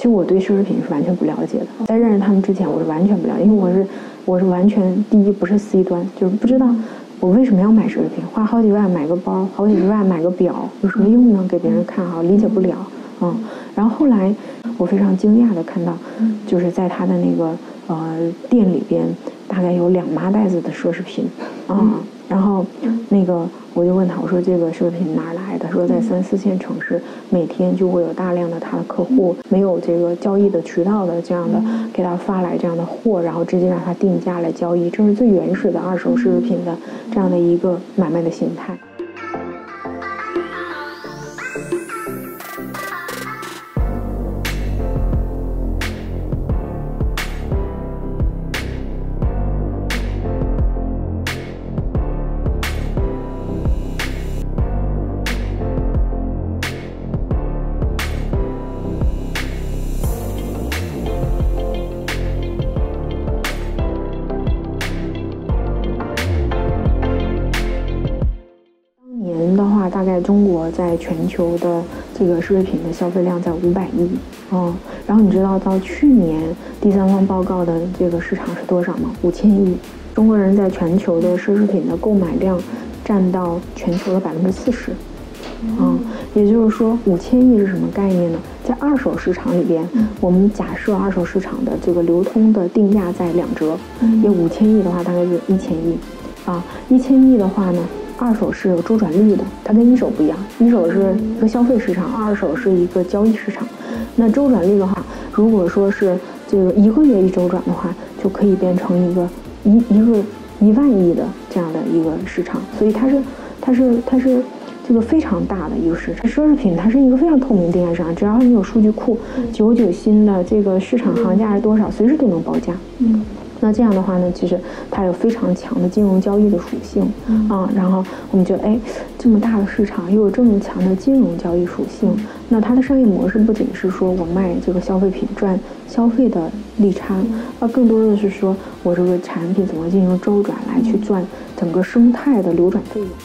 实我对奢侈品是完全不了解的，在认识他们之前我是完全不了解，因为我是完全第一不是 C 端，就是不知道我为什么要买奢侈品，花好几万买个包，好几十万买个表，有什么用呢？给别人看哈，理解不了。然后后来我非常惊讶的看到，就是在他的那个店里边，大概有2麻袋子的奢侈品然后那个我就问他，我说这个奢侈品哪儿来的？说在3、4线城市，每天就会有大量的他的客户没有这个交易的渠道的这样的给他发来这样的货，然后直接让他定价来交易，这是最原始的二手奢侈品的这样的一个买卖的形态。大概中国在全球的这个奢侈品的消费量在500亿然后你知道到去年第三方报告的这个市场是多少吗？5000亿。中国人在全球的奢侈品的购买量占到全球的40%。也就是说5000亿是什么概念呢？在二手市场里边，我们假设二手市场的这个流通的定价在2折，也5000亿的话大概是1000亿1000亿的话呢，二手是有周转率的，它跟一手不一样，一手是一个消费市场，二手是一个交易市场。那周转率的话，如果说是这个1个月一周转的话，就可以变成一个1万亿的这样的一个市场，所以它是这个非常大的一个市场。奢侈品它是一个非常透明定价市场，只要你有数据库，99新的这个市场行价是多少，随时都能报价。那这样的话呢，其实它有非常强的金融交易的属性然后我们觉得，这么大的市场又有这么强的金融交易属性，那它的商业模式不仅是说我卖这个消费品赚消费的利差，更多的是说我这个产品怎么进行周转来去赚整个生态的流转费用。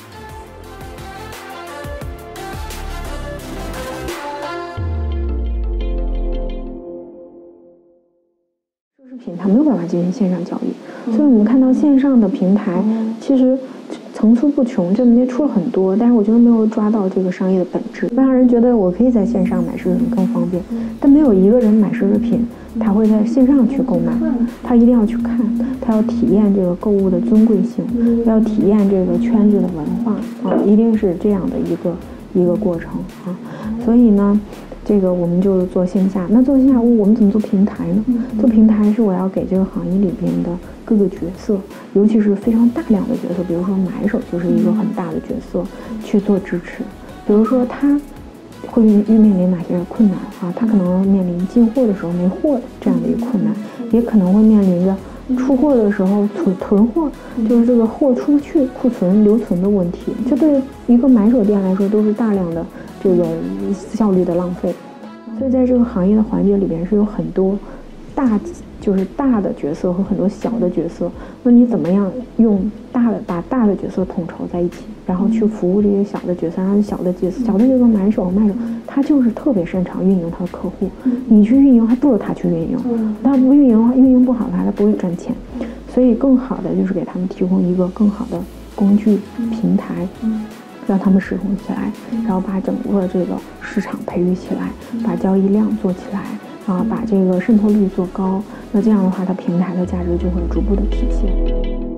它没有办法进行线上交易，所以我们看到线上的平台其实层出不穷，这里面出了很多，但是我觉得没有抓到这个商业的本质，会让人觉得我可以在线上买奢侈品更方便，但没有一个人买奢侈品他会在线上去购买，他一定要去看，他要体验这个购物的尊贵性，要体验这个圈子的文化一定是这样的一个过程所以呢这个我们就做线下，那做线下我们怎么做平台呢？做平台是我要给这个行业里边的各个角色，尤其是非常大量的角色，比如说买手就是一个很大的角色去做支持。比如说他会面临哪些困难他可能面临进货的时候没货的这样的一个困难，也可能会面临着出货的时候囤货，就是这个货出不去，库存留存的问题，这对一个买手店来说都是大量的这个效率的浪费。所以在这个行业的环节里边是有很多大的角色和很多小的角色，那你怎么样用把大的角色统筹在一起，然后去服务这些小的角色，让小的这个买手他就是特别擅长运营他的客户，你去运营还不如他去运营，他不运营的话，运营不好的话他不会赚钱，所以更好的就是给他们提供一个更好的工具平台，让他们使用起来，然后把整个这个市场培育起来，把交易量做起来把这个渗透率做高，那这样的话它平台的价值就会逐步的体现。